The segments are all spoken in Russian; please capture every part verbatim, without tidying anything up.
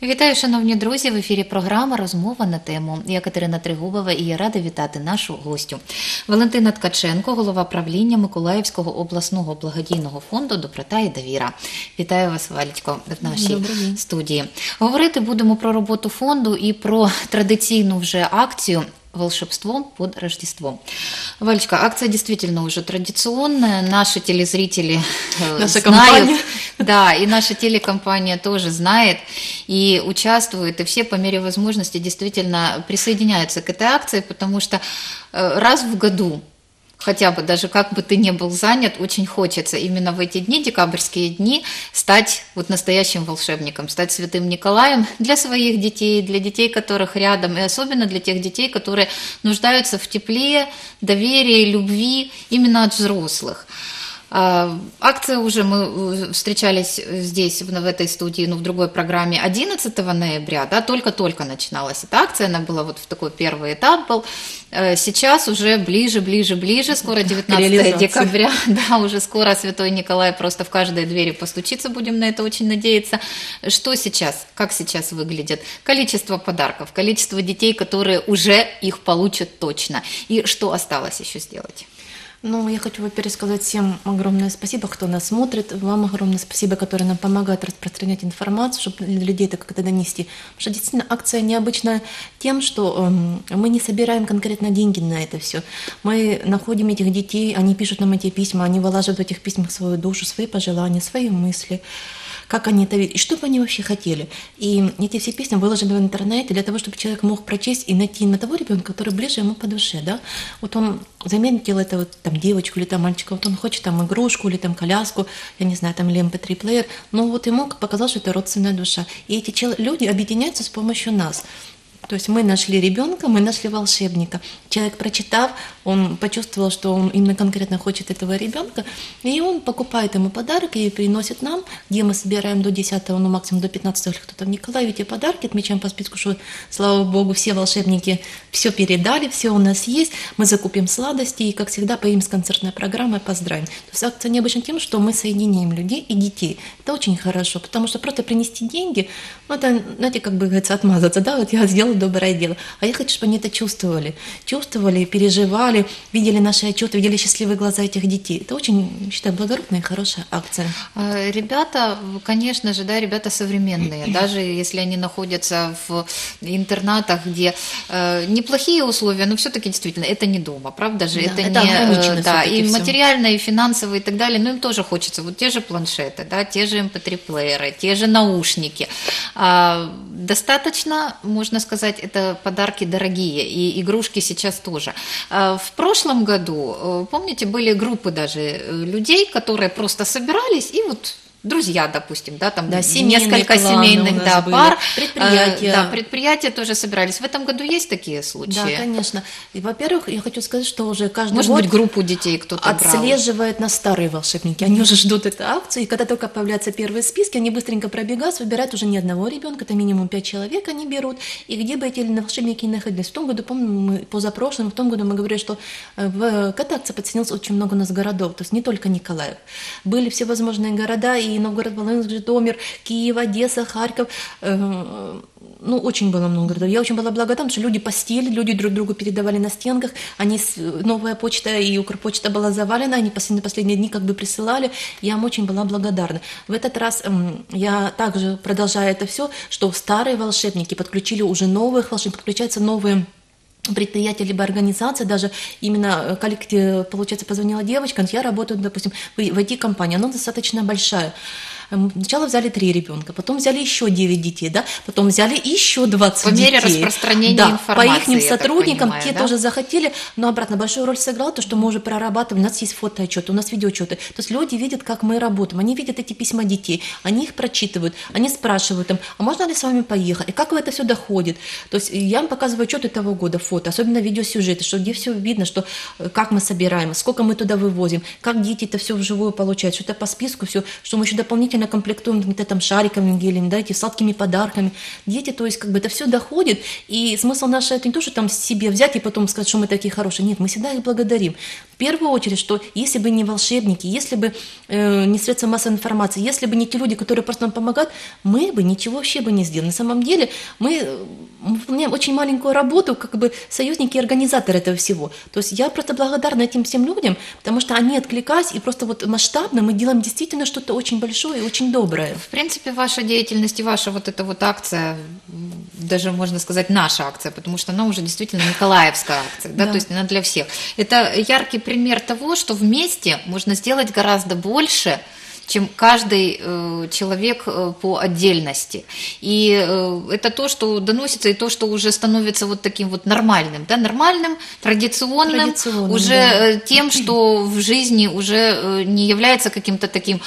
Вітаю, шановні друзі! В ефірі програма «Розмова на тему». Я Катерина Тригубова і я рада вітати нашу гостю. Валентина Ткаченко, голова правління Миколаївського обласного благодійного фонду «Доброта і довіра». Вітаю вас, Валечко, в нашій студії. Говорити будемо про роботу фонду і про традиційну вже акцію «Волшебство под Рождество». Валечка, акция действительно уже традиционная, наши телезрители наша знают, компания. Да, и наша телекомпания тоже знает и участвует, и все по мере возможности действительно присоединяются к этой акции, потому что раз в году, хотя бы даже как бы ты ни был занят, очень хочется именно в эти дни, декабрьские дни, стать вот настоящим волшебником, стать святым Николаем для своих детей, для детей, которых рядом, и особенно для тех детей, которые нуждаются в тепле, доверии, любви именно от взрослых. Акция уже, мы встречались здесь, в этой студии, ну, в другой программе одиннадцатого ноября, да, только-только начиналась эта акция, она была вот в такой первый этап был, сейчас уже ближе, ближе, ближе, скоро девятнадцатого декабря, да, уже скоро Святой Николай просто в каждой двери постучится, будем на это очень надеяться. Что сейчас, как сейчас выглядит? Количество подарков, количество детей, которые уже их получат точно, и что осталось еще сделать? Ну, я хочу, во-первых, сказать всем огромное спасибо, кто нас смотрит, вам огромное спасибо, которые нам помогают распространять информацию, чтобы для людей это как-то донести. Потому что действительно акция необычная тем, что э, мы не собираем конкретно деньги на это все. Мы находим этих детей, они пишут нам эти письма, они вылаживают в этих письмах свою душу, свои пожелания, свои мысли, как они это видят, и что бы они вообще хотели. И эти все письма выложены в интернете для того, чтобы человек мог прочесть и найти на того ребенка, который ближе ему по душе, да. Вот он заметил это вот, там, девочку или там мальчика, вот он хочет там игрушку или там коляску, я не знаю, там или эм пэ три плеер, но вот ему показалось, что это родственная душа. И эти люди объединяются с помощью нас. То есть мы нашли ребенка, мы нашли волшебника. Человек, прочитав, он почувствовал, что он именно конкретно хочет этого ребенка, и он покупает ему подарок и приносит нам, где мы собираем до десятого, ну максимум до пятнадцатого, или кто-то в Николаеве эти подарки, отмечаем по списку, что, слава Богу, все волшебники все передали, все у нас есть, мы закупим сладости и, как всегда, поедем с концертной программой, поздравим. То есть акция необычна тем, что мы соединяем людей и детей. Это очень хорошо, потому что просто принести деньги, ну это, знаете, как бы говорится, отмазаться, да, вот я сделала доброе дело. А я хочу, чтобы они это чувствовали. Чувствовали, переживали, видели наши отчеты, видели счастливые глаза этих детей. Это очень, считаю, благородная и хорошая акция. Ребята, конечно же, да, ребята современные. Даже если они находятся в интернатах, где э, неплохие условия, но все-таки действительно это не дома, правда же? Да, это, это не, да, и все. материально, и финансово, и так далее. Но им тоже хочется. Вот те же планшеты, да, те же эм пэ три плееры, те же наушники. А, достаточно, можно сказать, это подарки дорогие, и игрушки сейчас тоже. В прошлом году, помните, были группы даже людей, которые просто собирались и вот друзья, допустим, да, там да, несколько семейных да, пар, предприятия. Да, предприятия тоже собирались. В этом году есть такие случаи? Да, конечно. И, во-первых, я хочу сказать, что уже каждый Может год быть, группу детей кто-то отслеживает брал. нас старые волшебники. Они уже ждут эту акцию, и когда только появляются первые списки, они быстренько пробегают, выбирают уже не одного ребенка, это минимум пять человек они берут, и где бы эти волшебники ни находились. В том году, помню, мы позапрошлым, в том году мы говорили, что в к этой акции подсоединилось очень много у нас городов, то есть не только Николаев. Были всевозможные города, и Новгород-Волынск, Житомир, Киев, Одесса, Харьков. Ну, очень было много городов. Я очень была благодарна, что люди постили, люди друг другу передавали на стенках, они, новая почта и Укрпочта была завалена, они на последние дни как бы присылали, я им очень была благодарна. В этот раз я также продолжаю это все, что старые волшебники подключили уже новых волшебников, подключаются новые предприятия либо организации, даже именно коллектив, получается, позвонила девочка, я работаю, допустим, в ай ти-компании, она достаточно большая. Сначала взяли три ребенка, потом взяли еще девять детей, да, потом взяли еще двадцать детей. По мере детей. Распространения да, информации, по их сотрудникам, понимаю, те да? тоже захотели, но обратно большую роль сыграло то, что мы уже прорабатываем, у нас есть фотоотчеты, у нас видеоотчеты. То есть люди видят, как мы работаем, они видят эти письма детей, они их прочитывают, они спрашивают им, а можно ли с вами поехать, и как это все доходит. То есть я им показываю отчеты того года, фото, особенно видеосюжеты, что где все видно, что как мы собираем, сколько мы туда вывозим, как дети это все вживую получают, что это по списку все, что мы еще дополнительно комплектуем какими-то там шариками, гелями, да, эти сладкими подарками. Дети, то есть как бы это все доходит, и смысл наш это не то, что там себе взять и потом сказать, что мы такие хорошие. Нет, мы всегда их благодарим. В первую очередь, что если бы не волшебники, если бы э, не средства массовой информации, если бы не те люди, которые просто нам помогают, мы бы ничего вообще бы не сделали. На самом деле мы выполняем очень маленькую работу, как бы союзники и организаторы этого всего. То есть я просто благодарна этим всем людям, потому что они откликались, и просто вот масштабно мы делаем действительно что-то очень большое и очень доброе. В принципе, ваша деятельность и ваша вот эта вот акция, даже можно сказать, наша акция, потому что она уже действительно николаевская акция, да, да. То есть она для всех. Это яркий пример того, что вместе можно сделать гораздо больше, чем каждый э, человек э, по отдельности. И э, это то, что доносится, и то, что уже становится вот таким вот нормальным, да, нормальным, традиционным, Традиционным, уже да. э, тем, что в жизни уже э, не является каким-то таким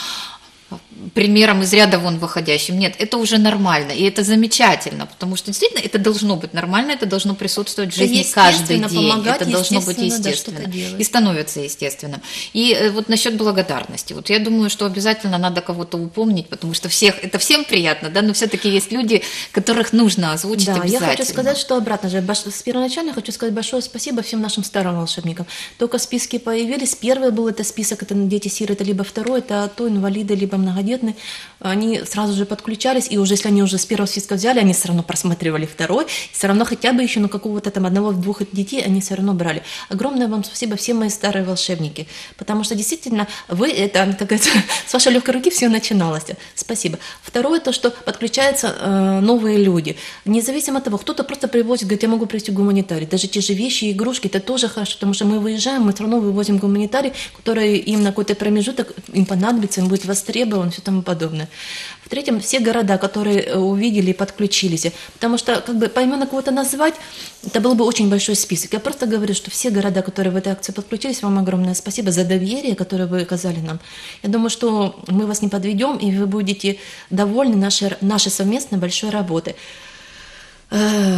примером из ряда вон выходящим. Нет, это уже нормально, и это замечательно, потому что действительно это должно быть нормально, это должно присутствовать в жизни каждый день, это должно быть естественно, да, и становится естественным. И вот насчет благодарности, вот я думаю, что обязательно надо кого-то упомнить, потому что всех, это всем приятно, да, но все-таки есть люди, которых нужно озвучить да, обязательно. Я хочу сказать, что обратно же, с первоначально хочу сказать большое спасибо всем нашим старым волшебникам. Только списки появились, первый был это список, это дети-сироты, либо второй, это то инвалиды, либо многодетные. Они сразу же подключались, и уже если они уже с первого списка взяли, они все равно просматривали второй, и все равно хотя бы еще ну, какого-то там одного-двух детей они все равно брали. Огромное вам спасибо, все мои старые волшебники, потому что действительно вы, это, как говорится, с вашей легкой руки все начиналось. Спасибо. Второе, то, что подключаются э, новые люди. Независимо от того, кто-то просто привозит, говорит, я могу привезти гуманитарий. Даже те же вещи, игрушки, это тоже хорошо, потому что мы выезжаем, мы все равно вывозим гуманитарий, который им на какой-то промежуток им понадобится, им будет востребован, все тому подобное. В-третьем, все города, которые увидели и подключились, потому что как бы поименно кого-то назвать, это был бы очень большой список. Я просто говорю, что все города, которые в этой акции подключились, вам огромное спасибо за доверие, которое вы оказали нам. Я думаю, что мы вас не подведем, и вы будете довольны нашей, нашей совместной большой работой. У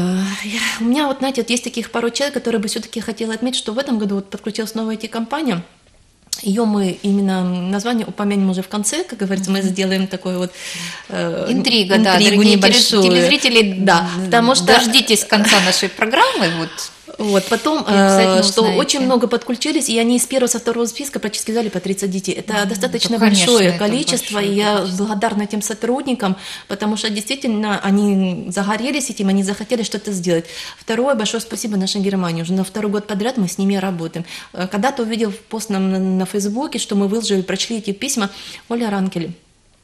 меня вот, знаете, вот есть таких пару человек, которые бы все-таки хотела отметить, что в этом году вот подключилась новая ай ти-компания. Ее мы именно название упомянем уже в конце, как говорится, мы сделаем такой вот э, интрига, интригу да, дорогие небольшую. Телезрители, да, потому что дождитесь конца нашей программы, вот. Вот, потом, э, что узнаете. Очень много подключились, и они из первого, со второго списка практически взяли по тридцать детей. Это mm, достаточно да, большое конечно, количество, большое, и я конечно. благодарна тем сотрудникам, потому что действительно они загорелись этим, они захотели что-то сделать. Второе, большое спасибо нашей Германии. Уже на второй год подряд мы с ними работаем. Когда-то увидел пост на, на Фейсбуке, что мы выложили, прочли эти письма, Оля Ранкель.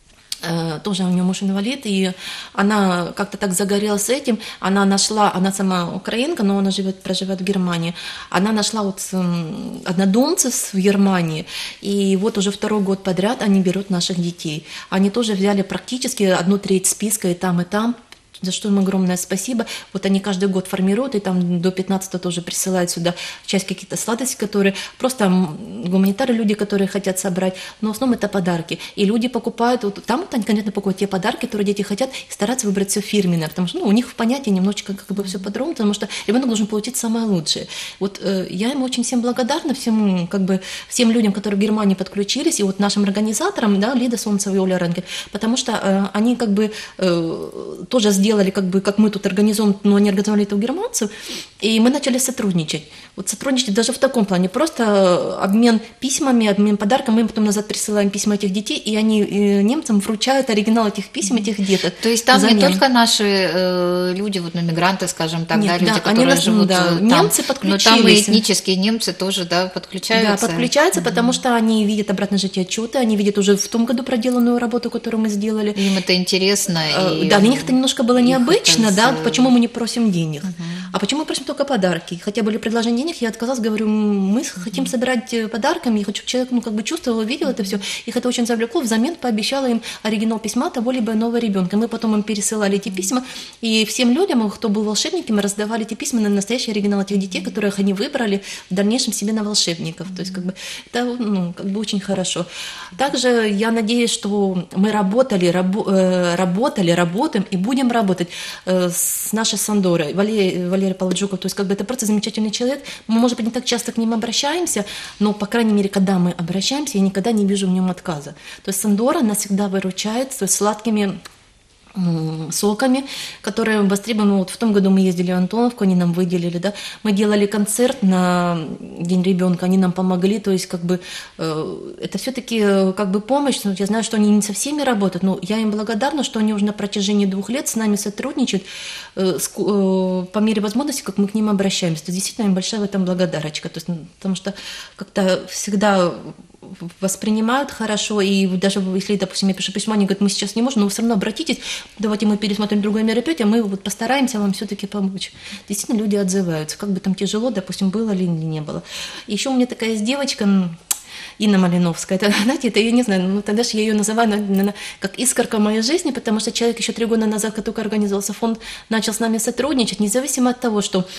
Тоже у нее муж инвалид, и она как-то так загорелась этим, она нашла, она сама украинка, но она живет, проживает в Германии, она нашла вот однодумцев в Германии, и вот уже второй год подряд они берут наших детей. Они тоже взяли практически одну треть списка и там, и там, за что им огромное спасибо. Вот они каждый год формируют, и там до пятнадцатого тоже присылают сюда часть каких-то сладостей, которые просто гуманитары, люди, которые хотят собрать, но в основном это подарки. И люди покупают, вот, там вот они конкретно покупают те подарки, которые дети хотят, и стараются выбрать все фирменное, потому что ну, у них в понятии немножечко как бы все по-другому, потому что ребенок должен получить самое лучшее. Вот э, я им очень всем благодарна, всем, как бы, всем людям, которые в Германии подключились, и вот нашим организаторам, да, Лида Солнцева и Оля Ранкель, потому что э, они как бы э, тоже сделали делали, как бы, как мы тут организуем, но они организовали это у германцев, и мы начали сотрудничать. Вот сотрудничать даже в таком плане, просто обмен письмами, обмен подарками, мы потом назад присылаем письма этих детей, и они и немцам вручают оригинал этих писем, этих деток. То есть там взамен. Не только наши э, люди, вот, ну, мигранты, скажем так, Нет, да, люди, да, которые нас, живут да, там, немцы подключились. Но там и этнические немцы тоже, да, подключаются. Да, подключаются, mm-hmm. потому что они видят обратно же те отчеты, они видят уже в том году проделанную работу, которую мы сделали. Им это интересно. Э, и... Да, для них это немножко было необычно, да, это... почему мы не просим денег, uh-huh. а почему мы просим только подарки. Хотя были предложения денег, я отказалась, говорю, мы uh-huh. хотим собирать подарками, я хочу, чтобы человек, ну, как бы чувствовал, видел uh-huh. это все, их это очень завлекло, взамен пообещала им оригинал письма того либо иного ребенка. Мы потом им пересылали эти письма, и всем людям, кто был волшебниками, раздавали эти письма на настоящий оригинал этих детей, которых они выбрали в дальнейшем себе на волшебников. То есть, как бы, это, ну, как бы очень хорошо. Также я надеюсь, что мы работали, рабо- работали, работаем и будем работать с нашей Сандорой, Валерий, Валерий Павловичуков, то есть как бы это просто замечательный человек, мы, может быть, не так часто к ним обращаемся, но, по крайней мере, когда мы обращаемся, я никогда не вижу в нем отказа. То есть Сандора нас всегда выручает с сладкими соками, которые востребованы. Вот в том году мы ездили в Антоновку, они нам выделили, да, мы делали концерт на День ребенка, они нам помогли, то есть как бы э, это все-таки э, как бы помощь, но я знаю, что они не со всеми работают, но я им благодарна, что они уже на протяжении двух лет с нами сотрудничают э, с, э, по мере возможности, как мы к ним обращаемся. То есть действительно им большая в этом благодарочка, то есть, потому что как-то всегда воспринимают хорошо, и даже если, допустим, я пишу письмо, они говорят, мы сейчас не можем, но вы все равно обратитесь, давайте мы пересмотрим другое мероприятие, мы вот постараемся вам все-таки помочь. Действительно, люди отзываются, как бы там тяжело, допустим, было или не было. Еще у меня такая есть девочка, Инна Малиновская, это, знаете, это я не знаю, ну тогда же я ее называю, наверное, как искорка моей жизни, потому что человек еще три года назад, как только организовался фонд, начал с нами сотрудничать, независимо от того, что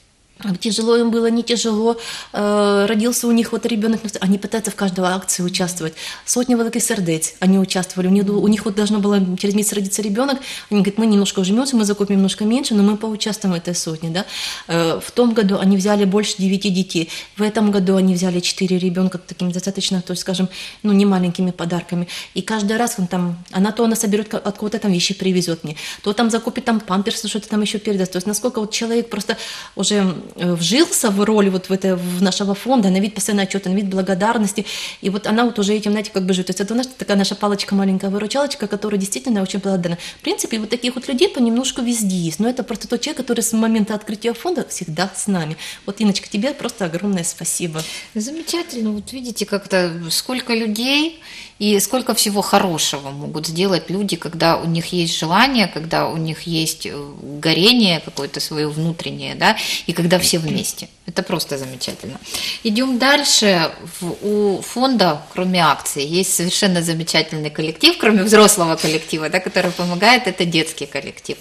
тяжело им было, не тяжело, э, родился у них вот ребенок, они пытаются в каждой акции участвовать. Сотни великих сердец они участвовали, у них, у них вот должно было через месяц родиться ребенок, они говорят, мы немножко ужмемся, мы закупим немножко меньше, но мы поучаствуем в этой сотне, да. Э, в том году они взяли больше девяти детей, в этом году они взяли четыре ребенка такими достаточно, то есть, скажем, ну, не маленькими подарками, и каждый раз он там, она то она соберет от кого-то там вещи привезет мне, то там закупит там памперсы, что-то там еще передаст, то есть насколько вот человек просто уже вжился в роль вот в, это, в нашего фонда, на вид постоянного отчета, на вид благодарности, и вот она вот уже этим, знаете, как бы живет. То есть это наша, такая наша палочка, маленькая выручалочка, которая действительно очень благодарна. В принципе, вот таких вот людей понемножку везде есть, но это просто тот человек, который с момента открытия фонда всегда с нами. Вот, Инночка, тебе просто огромное спасибо. Замечательно, вот видите, как-то сколько людей и сколько всего хорошего могут сделать люди, когда у них есть желание, когда у них есть горение какое-то свое внутреннее, да, и когда все вместе. Это просто замечательно. Идем дальше. У фонда, кроме акций, есть совершенно замечательный коллектив, кроме взрослого коллектива, да, который помогает, это детский коллектив.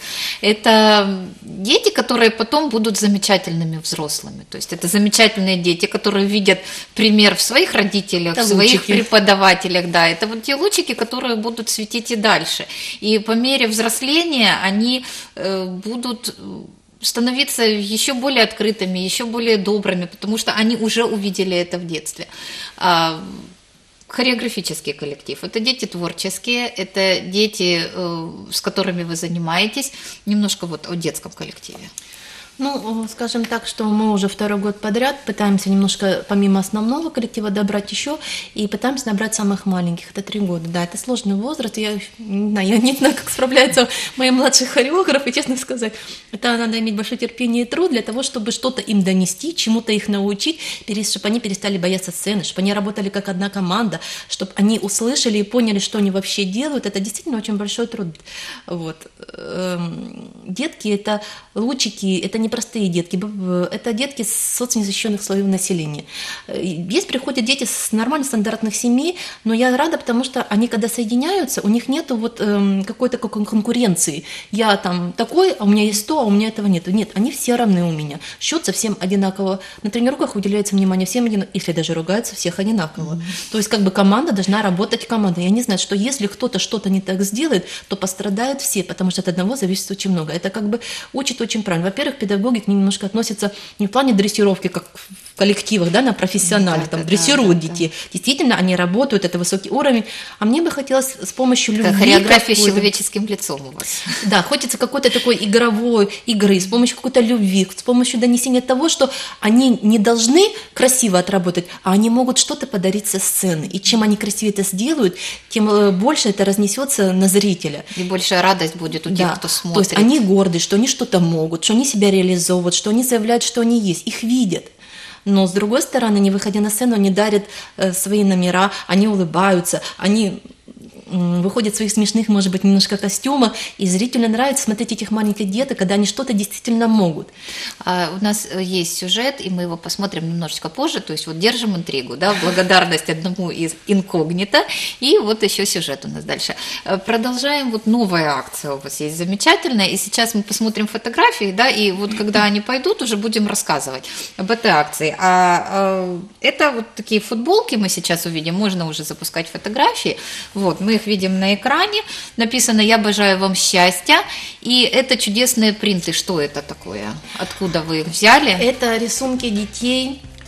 Это дети, которые потом будут замечательными взрослыми. То есть это замечательные дети, которые видят пример в своих родителях, это в своих лучики. Преподавателях, да, это вот те лучики, которые будут светить и дальше. И по мере взросления они будут становиться еще более открытыми, еще более добрыми, потому что они уже увидели это в детстве. Хореографический коллектив – это дети творческие, это дети, с которыми вы занимаетесь. Немножко вот о детском коллективе. Ну, скажем так, что мы уже второй год подряд пытаемся немножко помимо основного коллектива добрать еще и пытаемся набрать самых маленьких. Это три года. Да, это сложный возраст. Я не знаю, я не знаю, как справляются мои младшие хореографы, честно сказать. Это надо иметь большое терпение и труд для того, чтобы что-то им донести, чему-то их научить, чтобы они перестали бояться сцены, чтобы они работали как одна команда, чтобы они услышали и поняли, что они вообще делают. Это действительно очень большой труд. Вот. Детки – это лучики, это не простые детки, это детки с соцнезащищенных слоев населения. Есть приходят дети с нормальных стандартных семей, но я рада, потому что они, когда соединяются, у них нету вот эм, какой-то конкуренции. Я там такой, а у меня есть то, а у меня этого нет. Нет, они все равны у меня. Счет совсем одинаково. На тренировках уделяется внимание всем одинаково, если даже ругаются, всех одинаково. Mm-hmm. То есть как бы команда должна работать командой. Я не знаю, что если кто-то что-то не так сделает, то пострадают все, потому что от одного зависит очень много. Это как бы учит очень правильно. Во-первых, педагоги к ним немножко относятся не в плане дрессировки, как в коллективах, да, на профессионале, да, там, да, дрессируют да, детей. Да. Действительно, они работают, это высокий уровень. А мне бы хотелось с помощью любви... Хореография с человеческим лицом у вас. Да, хочется какой-то такой игровой игры, с помощью какой-то любви, с помощью донесения того, что они не должны красиво отработать, а они могут что-то подарить со сцены. И чем они красивее это сделают, тем больше это разнесется на зрителя. И большая радость будет у тех, да, кто смотрит. То есть они горды, что они что-то могут, что они себя реализовывают, что они заявляют, что они есть, их видят. Но с другой стороны, не выходя на сцену, они дарят э, свои номера, они улыбаются, они выходят в своих смешных, может быть, немножко костюмах, и зрителю нравится смотреть этих маленьких деток, когда они что-то действительно могут. А у нас есть сюжет, и мы его посмотрим немножечко позже, то есть вот держим интригу, да, благодарность одному из инкогнито, и вот еще сюжет у нас дальше. Продолжаем, вот новая акция у вас есть замечательная, и сейчас мы посмотрим фотографии, да, и вот когда они пойдут, уже будем рассказывать об этой акции. А, а это вот такие футболки мы сейчас увидим, можно уже запускать фотографии, вот, мы их видим на экране, написано «Я обожаю вам счастья», и это чудесные принты. Что это такое? Откуда вы их взяли? Это рисунки детей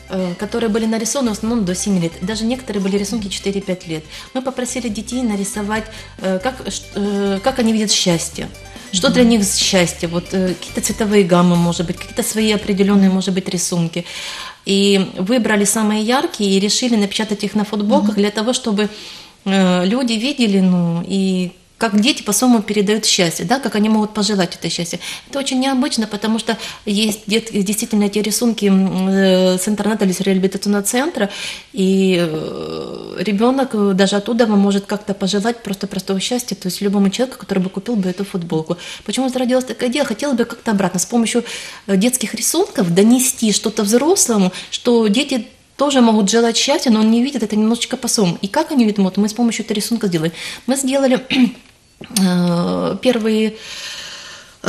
которые были нарисованы в основном до семи лет. Даже некоторые были рисунки четыре-пять лет. Мы попросили детей нарисовать, как, как они видят счастье. Что для них счастье? Вот какие-то цветовые гаммы, может быть, какие-то свои определенные, может быть, рисунки. И выбрали самые яркие и решили напечатать их на футболках для того, чтобы люди видели, ну, и как дети по-своему передают счастье, да, как они могут пожелать это счастье. Это очень необычно, потому что есть действительно эти рисунки с интернета или с реабилитационного центра, и ребенок даже оттуда может как-то пожелать просто простого счастья, то есть любому человеку, который бы купил бы эту футболку. Почему зародилась такая идея? Хотела бы как-то обратно, с помощью детских рисунков донести что-то взрослому, что дети тоже могут желать счастья, но он не видит это немножечко по-своему. И как они видят, вот мы с помощью этого рисунка сделали. Мы сделали э, первые, э,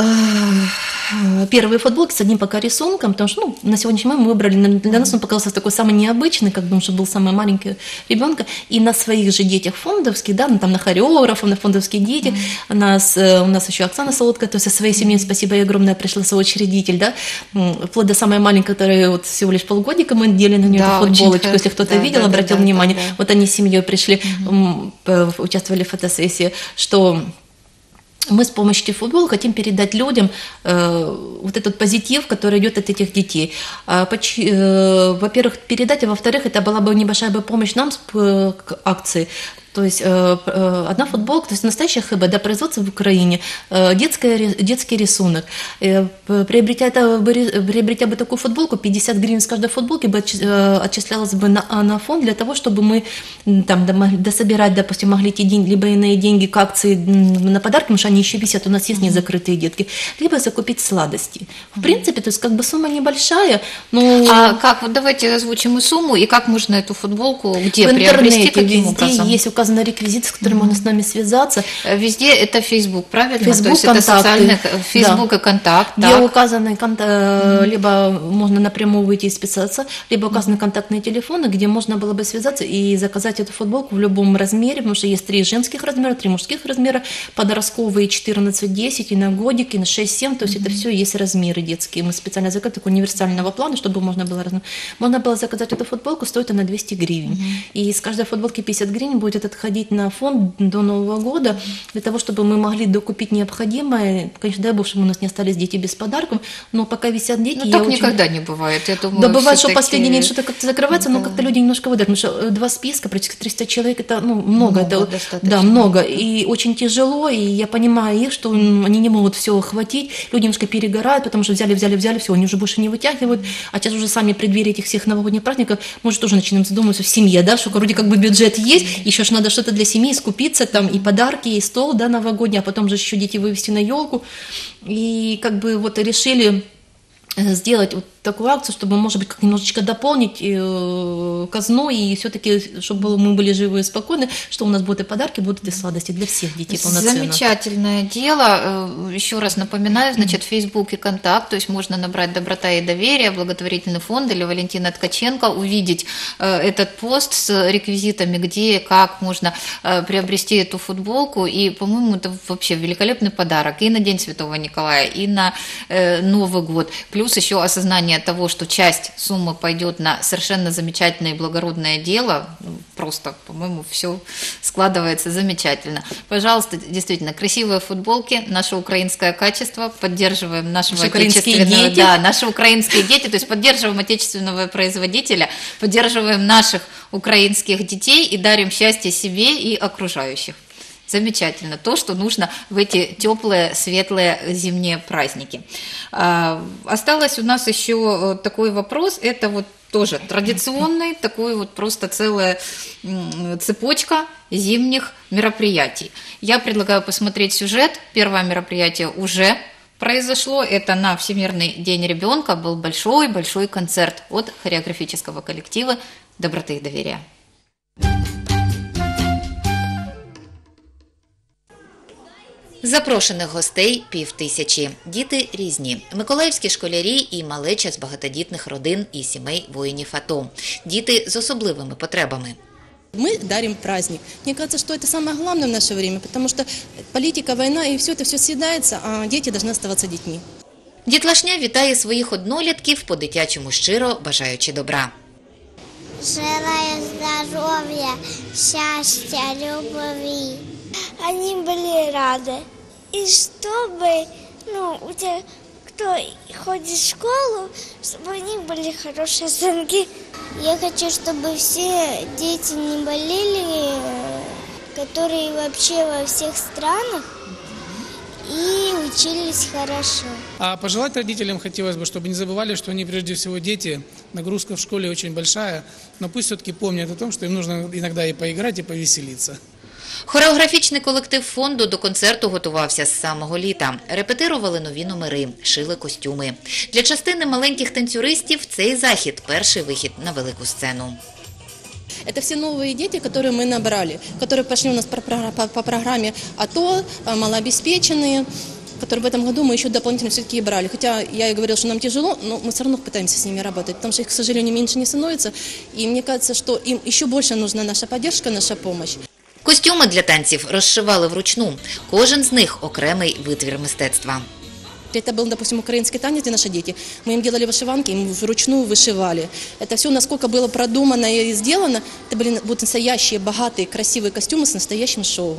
первые футболки с одним пока рисунком, потому что ну, на сегодняшний момент мы выбрали, для нас он показался такой самый необычный, как бы, что был самый маленький ребенка, и на своих же детях фондовских, да, ну, там на хореографов, на фондовские дети, mm-hmm. нас, у нас еще Оксана Солодкая, то есть со своей семьей, спасибо ей огромное, пришла соучредитель, да, вплоть до самой маленькой, которая вот всего лишь полгодика, мы делали на нее да, футболочку, если кто-то да, видел, да, обратил да, внимание, да, да. Вот они с семьей пришли, mm-hmm. участвовали в фотосессии, что мы с помощью футбола хотим передать людям э, вот этот позитив, который идет от этих детей. А, поч- э, во-первых, передать, а во-вторых, это была бы небольшая бы помощь нам э, к акции. То есть э, э, одна футболка, то есть настоящая ХБ, да, производство в Украине, э, детская, детский рисунок. Э, приобретя, это, приобретя бы такую футболку, пятьдесят гривен с каждой футболки бы э, отчислялось бы на, на фонд для того, чтобы мы там дособирать, допустим, могли эти деньги, либо иные деньги к акции на подарки, потому что они еще висят, у нас есть незакрытые детки, либо закупить сладости. В принципе, то есть как бы сумма небольшая, но... А как, вот давайте озвучим и сумму, и как можно эту футболку где в приобрести, каким везде образом? Есть указаны реквизиты, с которыми mm-hmm. можно с нами связаться. Везде это Facebook, правильно? Facebook, то есть контакты. Это социальный Facebook да. и контакт. Где так. указаны, mm-hmm. либо можно напрямую выйти и списаться, либо указаны mm-hmm. контактные телефоны, где можно было бы связаться и заказать эту футболку в любом размере, потому что есть три женских размера, три мужских размера, подростковые четырнадцать-десять, и на годик, и на шесть-семь, то есть mm-hmm. это все есть размеры детские. Мы специально заказали такого универсального плана, чтобы можно было, можно было заказать эту футболку, стоит она двести гривен. Mm-hmm. И с каждой футболки пятьдесят гривен будет этот ходить на фонд до Нового года, для того, чтобы мы могли докупить необходимое. Конечно, дай бог, чтобы у нас не остались дети без подарков, но пока висят дети... Ну, так очень... никогда не бывает, я думаю. Да, бывает, что последний день что-то как-то закрывается, да. но как-то люди немножко выдают, потому что два списка, практически триста человек, это ну, много, много это, да, много, и очень тяжело, и я понимаю их, что они не могут все охватить, люди немножко перегорают, потому что взяли, взяли, взяли, все, они уже больше не вытягивают, а сейчас уже сами в преддверии этих всех новогодних праздников, может, тоже начинаем задумываться в семье, да, что вроде как бы бюджет есть, еще ж надо что-то для семьи скупиться, там и подарки, и стол, да, новогодний, а потом же еще дети вывести на елку, и как бы вот решили сделать вот такую акцию, чтобы, может быть, как немножечко дополнить э, казну, и все-таки, чтобы мы были живы и спокойны, что у нас будут и подарки, будут и сладости для всех детей полноценно. Замечательное дело. Еще раз напоминаю, значит, Facebook и контакт, то есть можно набрать «Доброта и доверие», благотворительный фонд или Валентина Ткаченко, увидеть э, этот пост с реквизитами, где, как можно э, приобрести эту футболку, и, по-моему, это вообще великолепный подарок и на День Святого Николая, и на э, Новый год, плюс еще осознание того, что часть суммы пойдет на совершенно замечательное и благородное дело, просто, по-моему, все складывается замечательно. Пожалуйста, действительно, красивые футболки, наше украинское качество, поддерживаем нашего наши отечественного, да, наши украинские дети, то есть поддерживаем отечественного производителя, поддерживаем наших украинских детей и дарим счастье себе и окружающих. Замечательно. То, что нужно в эти теплые, светлые зимние праздники. Осталось у нас еще такой вопрос. Это вот тоже традиционный, такой вот просто целая цепочка зимних мероприятий. Я предлагаю посмотреть сюжет. Первое мероприятие уже произошло. Это на Всемирный день ребенка был большой-большой концерт от хореографического коллектива «Доброты и доверия». Запрошених гостей пів тисячі. Діти різні. Миколаївські школярі і малеча з багатодітних родин і сімей воїнів АТО. Діти з особливими потребами. Мы дарим праздник. Мне кажется, что это самое главное в наше время, потому что политика, война и все это все съедается, а дети должны оставаться детьми. Дітлашня вітає своїх однолітків по-дитячому щиро, бажаючи добра. Желаю здоровья, счастья, любви. Они были рады. И чтобы, ну, у тех, кто ходит в школу, чтобы у них были хорошие оценки. Я хочу, чтобы все дети не болели, которые вообще во всех странах, и учились хорошо. А пожелать родителям хотелось бы, чтобы не забывали, что они прежде всего дети, нагрузка в школе очень большая, но пусть все-таки помнят о том, что им нужно иногда и поиграть, и повеселиться. Хореографічний колектив фонду до концерту готувався з самого літа. Репетирували нові номери, шили костюми. Для частини маленьких танцюристів цей захід – перший вихід на велику сцену. Это все новые дети, которые мы набрали, которые пошли у нас по, по, по программе АТО, малообеспеченные, которые в этом году мы еще дополнительно все-таки брали. Хотя я и говорила, что нам тяжело, но мы все равно пытаемся с ними работать, потому что их, к сожалению, меньше не становится. И мне кажется, что им еще больше нужна наша поддержка, наша помощь. Костюми для танців розшивали вручну. Кожен з них – окремий витвір мистецтва. Это был, допустим, украинский танец, где наши дети. Мы им делали вышиванки, им вручную вышивали. Это все, насколько было продумано и сделано, это были вот настоящие, богатые, красивые костюмы с настоящим шоу.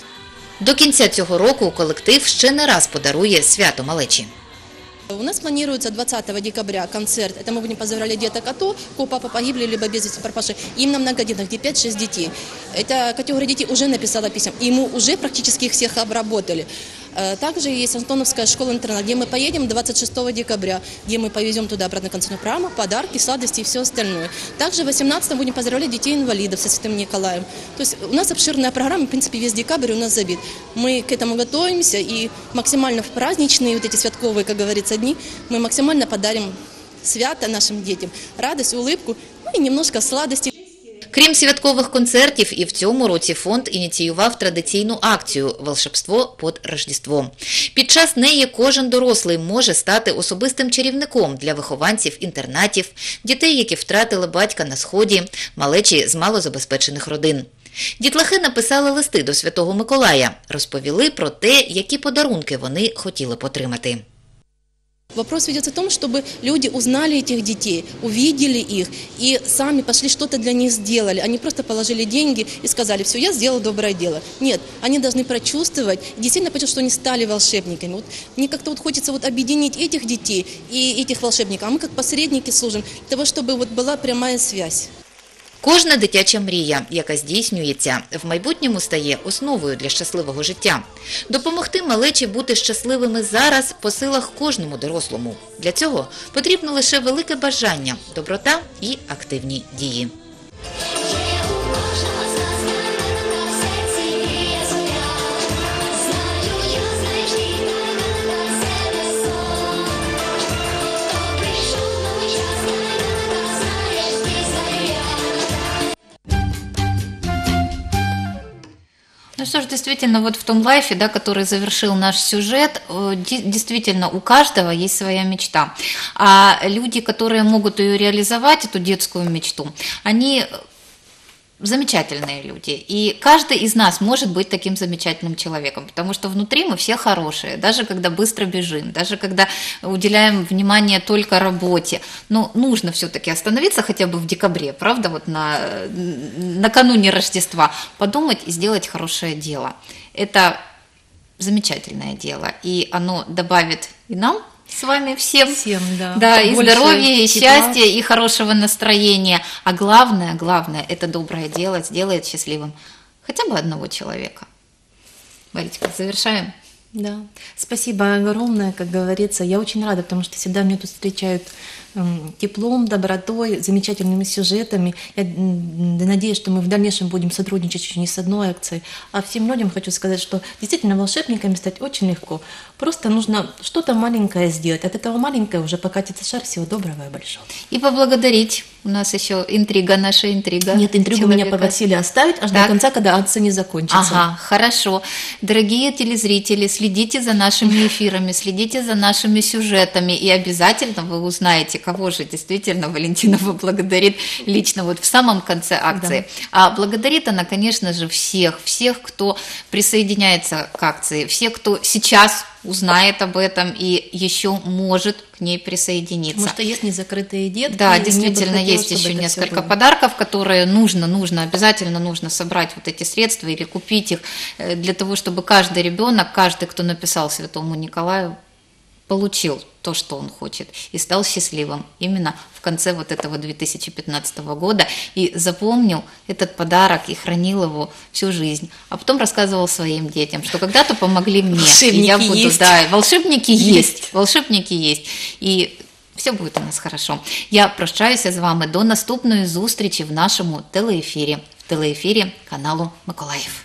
До кінця цього року колектив ще не раз подарує свято малечі. У нас планируется двадцатого декабря концерт. Это мы будем поздравлять деток АТО, у папы погибли, либо без вести пропавшие. Им на многодетных, где пять-шесть детей. Эта категория детей уже написала писем, и мы уже практически их всех обработали. Также есть Антоновская школа-интернат, где мы поедем двадцать шестого декабря, где мы повезем туда обратно концертную программу, подарки, сладости и все остальное. Также восемнадцатого будем поздравлять детей-инвалидов со Святым Николаем. То есть у нас обширная программа, в принципе, весь декабрь у нас забит. Мы к этому готовимся и максимально в праздничные, вот эти святковые, как говорится, дни, мы максимально подарим свято нашим детям, радость, улыбку, ну и немножко сладости. Крім святкових концертів, і в цьому році фонд ініціював традиційну акцію «Волшебство під Рождество». Під час неї кожен дорослий може стати особистим чарівником для вихованців інтернатів, дітей, які втратили батька на Сході, малечі з малозабезпечених родин. Дітлахи написали листи до Святого Миколая, розповіли про те, які подарунки вони хотіли б отримати. Вопрос ведется о том, чтобы люди узнали этих детей, увидели их и сами пошли что-то для них сделали. Они просто положили деньги и сказали: все, я сделал доброе дело. Нет, они должны прочувствовать, действительно почувствовать, что они стали волшебниками. Вот мне как-то вот хочется вот объединить этих детей и этих волшебников, а мы как посредники служим для того, чтобы вот была прямая связь. Кожна дитяча мрія, яка здійснюється, в майбутньому стає основою для щасливого життя. Допомогти малечі бути щасливими зараз по силах кожному дорослому. Для цього потрібно лише велике бажання, доброта і активні дії. Ну что ж, действительно, вот в том лайфе, да, который завершил наш сюжет, действительно, у каждого есть своя мечта. А люди, которые могут ее реализовать, эту детскую мечту, они замечательные люди. И каждый из нас может быть таким замечательным человеком, потому что внутри мы все хорошие, даже когда быстро бежим, даже когда уделяем внимание только работе. Но нужно все-таки остановиться хотя бы в декабре, правда, вот на, накануне Рождества, подумать и сделать хорошее дело. Это замечательное дело, и оно добавит и нам с вами всем, всем да. Да, и здоровья, и тепла. счастья, и хорошего настроения. А главное, главное, это доброе дело сделает счастливым хотя бы одного человека. Маричка, завершаем. Да, спасибо огромное, как говорится. Я очень рада, потому что всегда меня тут встречают теплом, добротой, замечательными сюжетами. Я надеюсь, что мы в дальнейшем будем сотрудничать еще не с одной акцией. А всем людям хочу сказать, что действительно волшебниками стать очень легко. Просто нужно что-то маленькое сделать. От этого маленькое уже покатится шар. Всего доброго и большого. И поблагодарить. У нас еще интрига, наша интрига. Нет, интригу человека. Меня попросили оставить аж так. До конца, когда акция не закончится. Ага, хорошо. Дорогие телезрители, следите за нашими эфирами, следите за нашими сюжетами. И обязательно вы узнаете, кого же действительно Валентина поблагодарит лично вот в самом конце акции. Да. А благодарит она, конечно же, всех, всех, кто присоединяется к акции, всех, кто сейчас узнает об этом и еще может к ней присоединиться. Потому что есть незакрытые детки. Да, действительно, есть еще несколько подарков, которые нужно, нужно, обязательно нужно собрать вот эти средства или купить их для того, чтобы каждый ребенок, каждый, кто написал Святому Николаю, получил то, что он хочет, и стал счастливым именно в конце вот этого две тысячи пятнадцатого года, и запомнил этот подарок и хранил его всю жизнь. А потом рассказывал своим детям, что когда-то помогли мне. Волшебники и я буду, есть. Да, волшебники есть. есть. Волшебники есть. І все буде у нас хорошо. Я прощаюся з вами до наступної зустрічі в нашому телеефірі, в телеефірі каналу Миколаїв.